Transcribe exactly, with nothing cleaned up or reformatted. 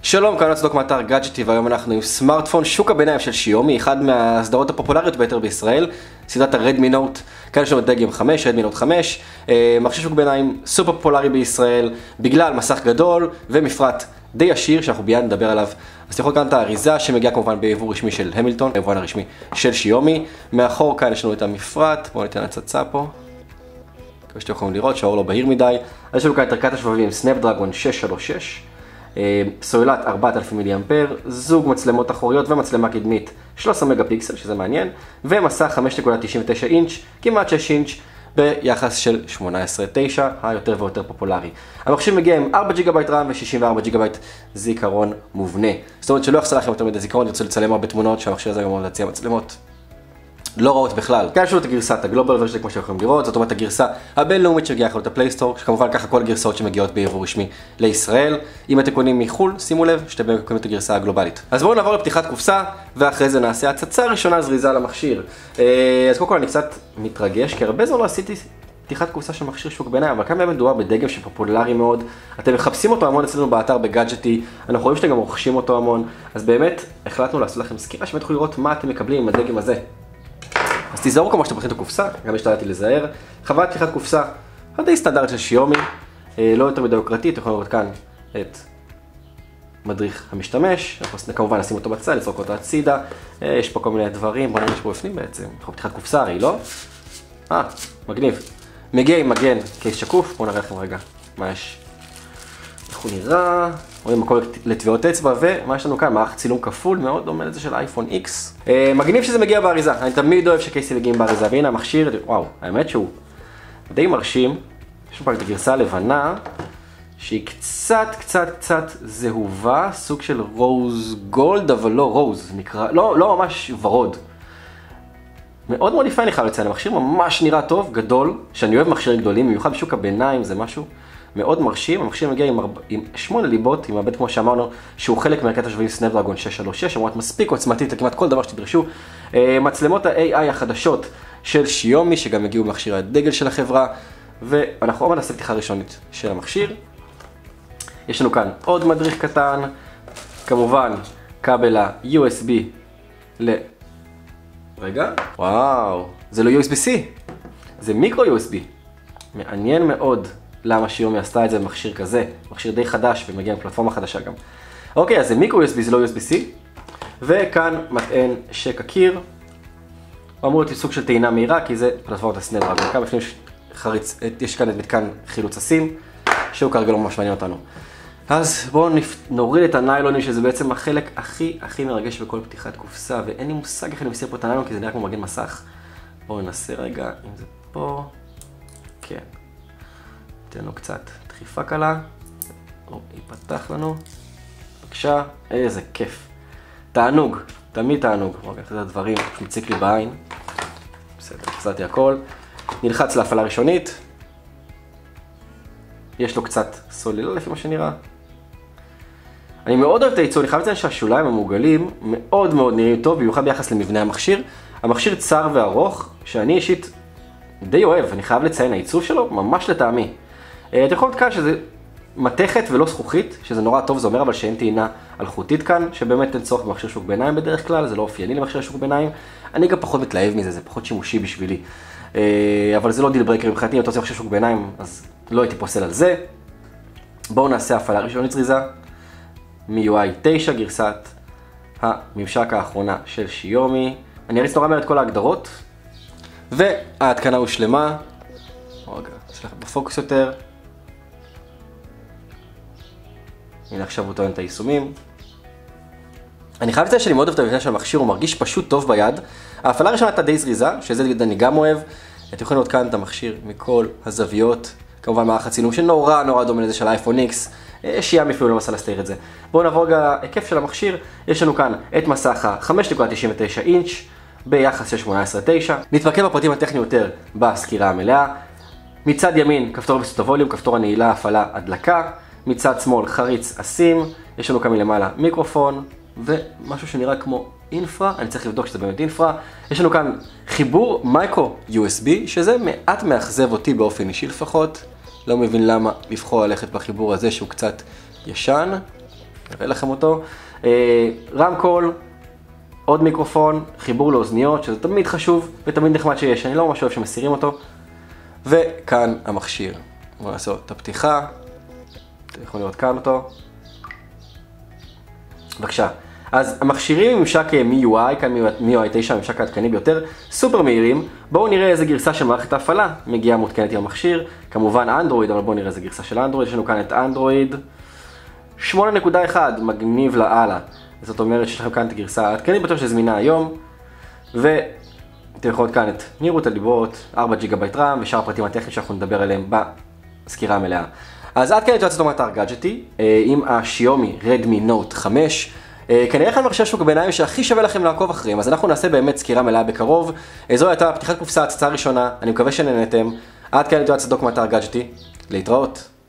שלום, כאן הצדוק מאתר גאדג'טי, והיום אנחנו עם סמארטפון שוק הביניים של שיומי, אחד מהסדרות הפופולריות ביותר בישראל, סדרת הרדמי נוט. כאן יש לנו את דגם חמש, רדמי נוט חמש, מכשיר שוק ביניים סופר פופולרי בישראל, בגלל מסך גדול ומפרט די עשיר שאנחנו ביד נדבר עליו. אז תראו כאן את האריזה שמגיעה כמובן ביבוא רשמי של המילטון, היבואן הרשמי של שיומי. מאחור כאן יש לנו את המפרט, בואו ניתן הצצה פה. כמו שאתם יכולים לראות שהאור לא בהיר מדי. אז יש לנו כאן את ערכת השבבים סנאפדרגון שש שלוש שש. סוללת ארבעת אלפים מילי אמפר, זוג מצלמות אחוריות ומצלמה קדמית שלושה עשר מגה פיקסל, שזה מעניין, ומסך חמש נקודה תשעים ותשע אינץ', כמעט שש אינץ', ביחס של שמונה עשרה תשע, היותר ויותר פופולרי. המכשיר מגיע עם ארבעה ג'יגה בייט רם ו-שישים וארבעה ג'יגה בייט זיכרון מובנה. זאת אומרת שלא יחסר לכם יותר מדי זיכרון, ירצו לצלם הרבה תמונות, שהמכשיר הזה גם אמור להציע מצלמות לא רעות בכלל. כאן יש לנו את הגרסת הגלובל ורז'ן כמו שאתם יכולים לראות, זאת אומרת הגרסה הבינלאומית שמגיעה יכולת הפלייסטור, שכמובן ככה כל הגרסאות שמגיעות ביבוא רשמי לישראל. אם אתם קונים מחול, שימו לב שאתם קונים את הגרסה הגלובלית. אז בואו נעבור לפתיחת קופסה, ואחרי זה נעשה הצצה ראשונה זריזה למכשיר. אז קודם כל אני קצת מתרגש, כי הרבה זמן לא עשיתי פתיחת קופסה של מכשיר שוק ביניים, אבל כאן באמת מדובר בדגם שפופולרי מאוד. אתם מחפשים אותו המון אצלנו באתר בגאדג'טי, אנחנו רואים שאתם גם רוכשים אותו המון, אז באמת החלטנו לעשות לכם סקירה שבאמת תוכלו לראות מה אתם מקבלים עם הדגם הזה. אז תיזהרו כמו שאתם פותחים את הקופסה, גם השתדלתי לזהר. חוויית פתיחת קופסה, די סטנדרט של שיומי, לא יותר מדי יוקרתית. אתם יכולים לראות כאן את מדריך המשתמש, אנחנו כמובן נשים אותו בצד, לזרוק אותו הצידה. יש פה כל מיני דברים, בוא נראה שפה בפנים בעצם, אנחנו פתיחת קופסה הרי, לא? אה, מגניב. מגיע עם מגן קייס שקוף, בואו נראה לכם רגע מה יש. איך הוא נראה, רואים מקום לטביעות אצבע, ומה יש לנו כאן? מערך צילום כפול, מאוד דומה לזה של אייפון איקס. מגניב שזה מגיע באריזה, אני תמיד אוהב שקייסים מגיעים באריזה, והנה המכשיר, וואו, האמת שהוא די מרשים. יש לנו פה את הגרסה הלבנה, שהיא קצת קצת קצת זהובה, סוג של רוז גולד, אבל לא רוז, נקרא, לא, לא ממש ורוד. מאוד מאוד יפה אני חייב לציין, המכשיר ממש נראה טוב, גדול, שאני אוהב מכשירים גדולים, במיוחד בשוק הביניים, זה משהו מאוד מרשים. המכשיר מגיע עם, ארבע, עם שמונה ליבות, עם מעבד כמו שאמרנו, שהוא חלק מערכת השבבים סנאפדרגון שש שלוש שש, אמרת מספיק עוצמתית לכמעט כל דבר שתדרשו. מצלמות ה-איי איי החדשות של שיומי, שגם הגיעו במכשיר הדגל של החברה, ואנחנו עוד נעשה פתיחה ראשונית של המכשיר. יש לנו כאן עוד מדריך קטן, כמובן כבל ה-יו אס בי ל... רגע, וואו, זה לא יו אס בי סי, זה מיקרו יו אס בי. מעניין מאוד למה שיומי עשתה את זה במכשיר כזה, מכשיר די חדש ומגיע עם פלטפורמה חדשה גם. אוקיי, אז זה מיקרו יו אס בי, זה לא יו אס בי סי, וכאן מטען שק הקיר. אמור להיות סוג של טעינה מהירה, כי זה פלטפורמת הסנאפדרגון. כאן בפנים חריץ, יש כאן את מתקן חילוץ הסים, שהוא כרגע לא ממש מעניין אותנו. אז בואו נוריד את הניילונים, שזה בעצם החלק הכי הכי מרגש בכל פתיחת קופסה, ואין לי מושג איך אני מסיר פה את הניילון, כי זה נראה כמו מגן מסך. בואו ננסה רגע, אם זה פה, כן. ניתן לו קצת דחיפה קלה, או ייפתח לנו, בבקשה, איזה כיף. תענוג, תמיד תענוג. רגע, זה הדברים שמציק לי בעין. בסדר, חזרתי הכל. נלחץ להפעלה ראשונית. יש לו קצת סוללה לפי מה שנראה. אני מאוד אוהב את העיצוב, אני חייב לציין שהשוליים המעוגלים מאוד מאוד נראים טוב, במיוחד ביחס למבנה המכשיר. המכשיר צר וארוך, שאני אישית די אוהב, אני חייב לציין, העיצוב שלו ממש לטעמי. אתם יכולים כאן שזה מתכת ולא זכוכית, שזה נורא טוב, זה אומר אבל שאין טעינה אלחוטית כאן, שבאמת אין צורך במכשיר שוק ביניים בדרך כלל, זה לא אופייני למכשיר שוק ביניים. אני גם פחות מתלהב מזה, זה פחות שימושי בשבילי. אבל זה לא דיל ברקר מבחינתי, אם אתה עושה מכשיר שוק ביניים, אז לא הייתי פוסל על זה. בואו נעשה הפעלה ראשונית זריזה. מ יו איי תשע, גרסת הממשק האחרונה של שיומי. אני אריץ נורא מהר את כל ההגדרות. וההתקנה הושלמה. רגע, נצליח בפוקוס יותר. הנה עכשיו הוא טוען את היישומים. אני חייב לציין שאני מאוד אוהב את המבנה של המכשיר, הוא מרגיש פשוט טוב ביד. ההפעלה הראשונה הייתה די זריזה, שזה אני גם אוהב. אתם יכולים לראות כאן את המכשיר מכל הזוויות. כמובן מערך הצילום שנורא נורא דומה לזה של אייפון איקס. שיאמי אפילו לא מנסה להסתיר את זה. בואו נעבור רגע היקף של המכשיר. יש לנו כאן את מסך ה-חמש נקודה תשעים ותשע אינץ' ביחס של שמונה עשרה תשע. נתמקד בפרטים הטכניים יותר בסקירה המלאה. מצד ימין כפתור ויסות הווליום, כפתור הנעילה, הפעלה, הדלקה. מצד שמאל חריץ הסים. יש לנו כאן מלמעלה מיקרופון ומשהו שנראה כמו אינפרה, אני צריך לבדוק שזה באמת אינפרה. יש לנו כאן חיבור מייקרו יו אס בי, שזה מעט מאכזב אותי באופן אישי לפחות. לא מבין למה לבחור ללכת בחיבור הזה שהוא קצת ישן. נראה לכם אותו. רמקול, עוד מיקרופון, חיבור לאוזניות, שזה תמיד חשוב ותמיד נחמד שיש, אני לא ממש אוהב שמסירים אותו. וכאן המכשיר. בואו נעשה את הפתיחה, אתם יכולים לראות כאן אותו. בבקשה. אז המכשירים עם ממשק מ יו איי, כאן מ יו איי תשע, הממשק העדכני ביותר, סופר מהירים. בואו נראה איזה גרסה של מערכת ההפעלה מגיעה מותקנת עם המכשיר. כמובן אנדרואיד, אבל בואו נראה איזה גרסה של אנדרואיד. יש לנו כאן את אנדרואיד שמונה נקודה אחת, מגניב לאללה. זאת אומרת שיש לכם כאן את הגרסה העדכנית, בטוח שזמינה היום. ואתם יכולים כאן את מהירות הדיברות, ארבע ג'יגה בייט רם ושאר הפרטים הטכניים שאנחנו נדבר עליהם בסקירה המלאה. אז עד כאן את יועצת אומרת ארגדג'טי עם השיומי רדמי נוט חמש. כנראה כאן מכשיר שוק הביניים שהכי שווה לכם לעקוב אחריהם, אז אנחנו נעשה באמת סקירה מלאה בקרוב. זו הייתה פתיחת קופסה, הצצה ראשונה, אני מקווה שנהנתם. עד כאן את יועצת אומרת ארגדג'טי, להתראות.